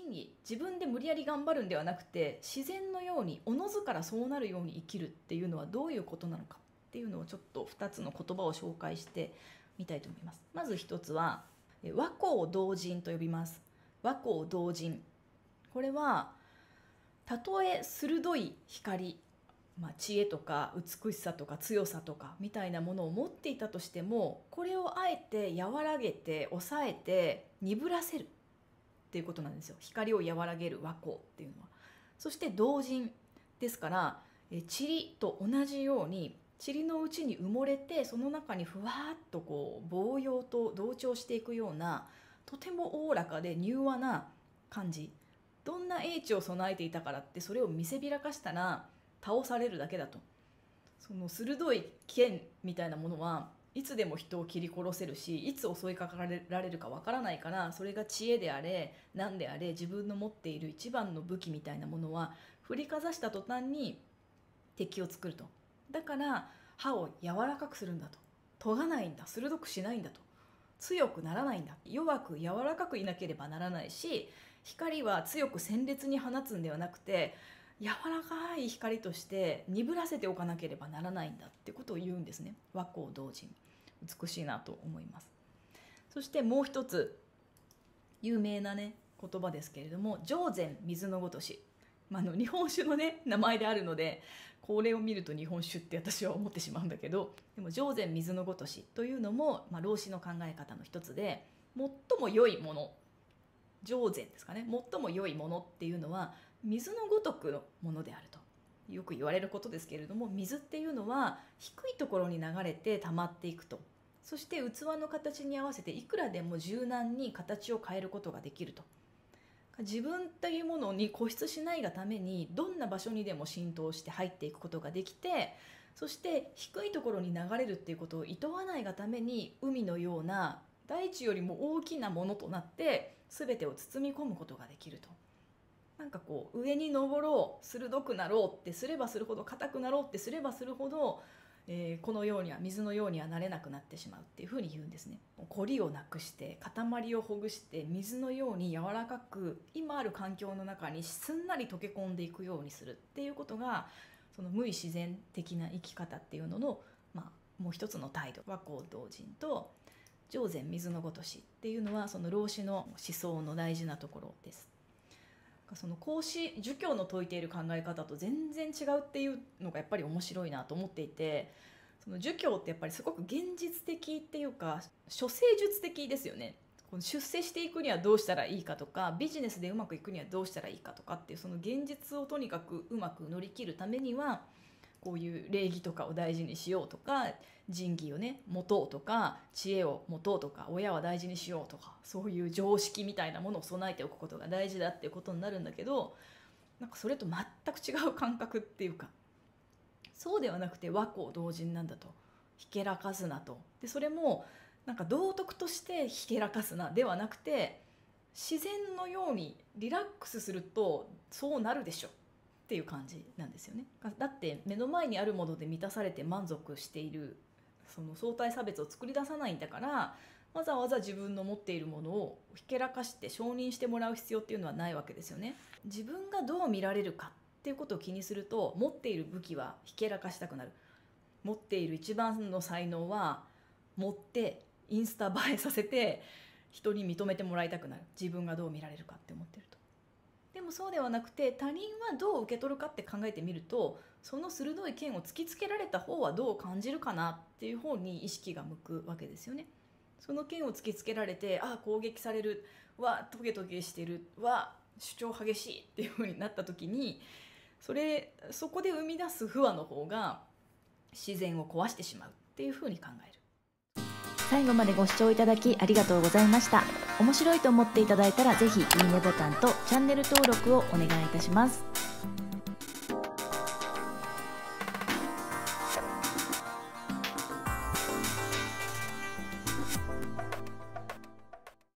に自分で無理やり頑張るんではなくて、自然のようにおのずからそうなるように生きるっていうのはどういうことなのかっていうのをちょっと2つの言葉を紹介してみたいと思います。まず1つは和光同人と呼びます。和光同人、これはたとえ鋭い光、知恵とか美しさとか強さとかみたいなものを持っていたとしても、これをあえて和らげて抑えて鈍らせるっていうことなんですよ。光を和らげる和光っていうのは。そして同人ですから、塵と同じように塵のうちに埋もれて、その中にふわっとこう膨揚と同調していくような、とてもおおらかで柔和な感じ。どんな英知を備えていたからってそれを見せびらかしたら倒されるだけだと。その鋭い剣みたいなものはいつでも人を切り殺せるし、いつ襲いかかられるかわからないから、それが知恵であれ何であれ、自分の持っている一番の武器みたいなものは振りかざした途端に敵を作ると。だから歯を柔らかくするんだと。研がないんだ、鋭くしないんだと。強くならないんだ、弱く柔らかくいなければならないし、光は強く鮮烈に放つんではなくて、柔らかい光として鈍らせておかなければならないんだってことを言うんですね。和光同人、美しいなと思います。そしてもう一つ有名なね言葉ですけれども、上善水のごとし、日本酒のね名前であるので、これを見ると日本酒って私は思ってしまうんだけど、でも上善水のごとしというのも、老子の考え方の一つで、最も良いもの、上善ですかね、最も良いものっていうのは水のごとくのものであるとよく言われることですけれども、水っていうのは低いところに流れて溜まっていくと。そして器の形に合わせていくらでも柔軟に形を変えることができると。自分というものに固執しないがために、どんな場所にでも浸透して入っていくことができて、そして低いところに流れるっていうことを厭わないがために、海のような大地よりも大きなものとなって全てを包み込むことができると。なんかこう上に登ろう、鋭くなろうってすればするほど、硬くなろうってすればするほど、このようには水のようにはなれなくなってしまうっていうふうに言うんですね。凝りをなくして塊をほぐして水のように柔らかく、今ある環境の中にすんなり溶け込んでいくようにするっていうことが、その無為自然的な生き方っていうのの、もう一つの態度。和光同人と上善水のごとしっていうのは、その老子の思想の大事なところです。その孔子儒教の説いている考え方と全然違うっていうのがやっぱり面白いなと思っていて、その儒教ってやっぱりすごく現実的っていうか、処世術的ですよね。この出世していくにはどうしたらいいかとか、ビジネスでうまくいくにはどうしたらいいかとかっていう、その現実をとにかくうまく乗り切るためには、こういう礼儀とかを大事にしようとか、仁義をね持とうとか、知恵を持とうとか、親は大事にしようとか、そういう常識みたいなものを備えておくことが大事だっていうことになるんだけど、なんかそれと全く違う感覚っていうか、そうではなくて和光同人なんだと。ひけらかすなと。でそれもなんか道徳としてひけらかすなではなくて、自然のようにリラックスするとそうなるでしょっていう感じなんですよね。だって目の前にあるもので満たされて満足している、その相対差別を作り出さないんだから、わざわざ自分の持っているものをひけらかして承認してもらう必要っていうのはないわけですよね。自分がどう見られるかっていうことを気にすると、持っている武器はひけらかしたくなる。持っている一番の才能は持ってインスタ映えさせて人に認めてもらいたくなる。自分がどう見られるかって思ってると。でもそうではなくて、他人はどう受け取るかって考えてみると、その鋭い剣を突きつけられた方はどう感じるかなっていう方に意識が向くわけですよね。その剣を突きつけられて、攻撃される、トゲトゲしてる、主張激しいっていう風になった時に、そこで生み出す不和の方が自然を壊してしまうっていう風に考える。 最後までご視聴いただきありがとうございました。面白いと思っていただいたら、ぜひいいねボタンとチャンネル登録をお願いいたします。